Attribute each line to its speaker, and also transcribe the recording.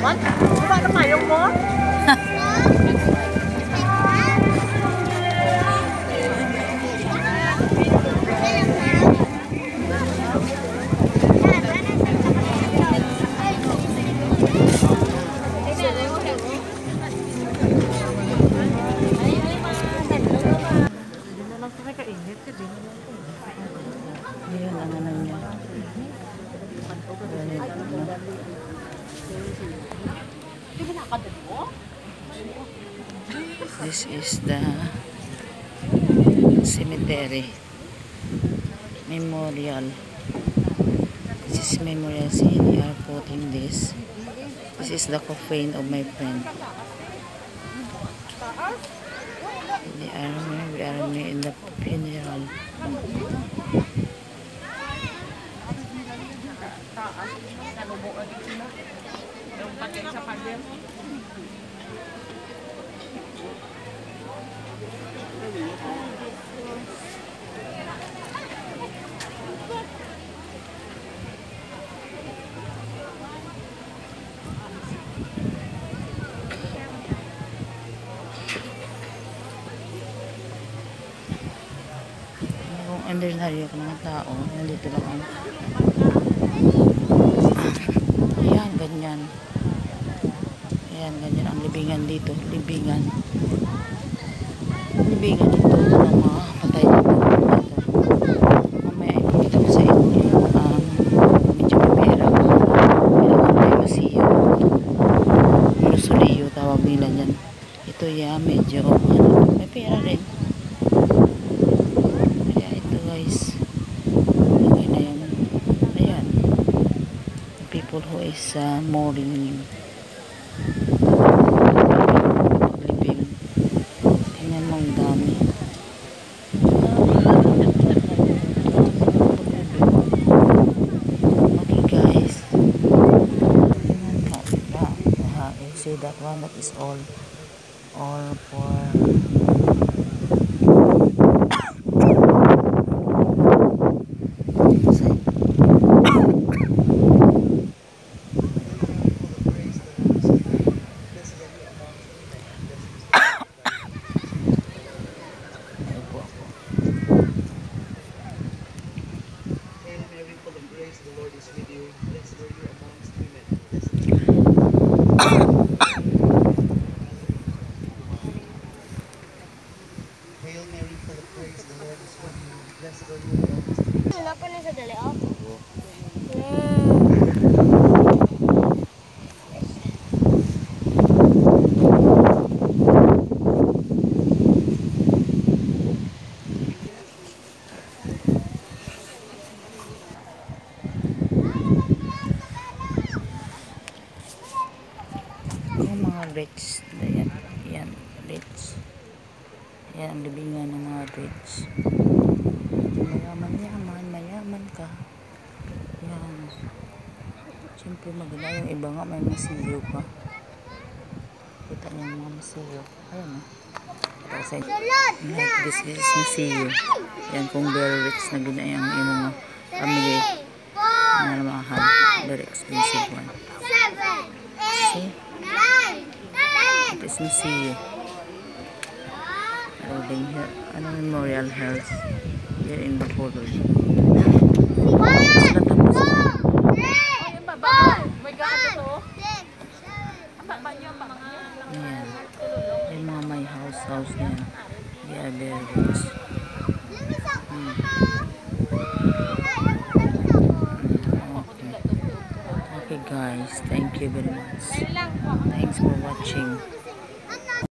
Speaker 1: naman. Diba na payong mo?
Speaker 2: Ayan ang ano niya. This is the cemetery memorial. This is memorial scene. We are putting this. This is the coffin of my friend. We are in the funeral. Kung ordinaryo ka mga tao, nandito lang ang ayan, ganyan. Ayan, ganyan ang libingan dito. Libingan dito ng mga patay dito. Mamaya ipakita ko sa inyo medyo may pera. Kailangan tayo masiyo. Musuliyo tawag nila yan. Ito medyo may pera rin. Kaya ito guys, okay na yan. Ayan, people who is mourning. That one that is all for
Speaker 3: Kenapa nih sadali ako?
Speaker 2: yung mga rich, yan rich. Yan ang libingan ng mga rich. Mayaman ka. Yan. Siyempre maganda yung iba nga may masiyo pa. Kita niyo yung mga masiyo. Ayan o. This is masiyo. Yan kung very rich na ginayang yung mga family na mahal. Very expensive one. See? It is masiyo. Holding here. Ano memorial health here in Bacolod. Ayan. Yung mga may house na yan. They are very rich. Okay guys, thank you very much. Thanks for watching.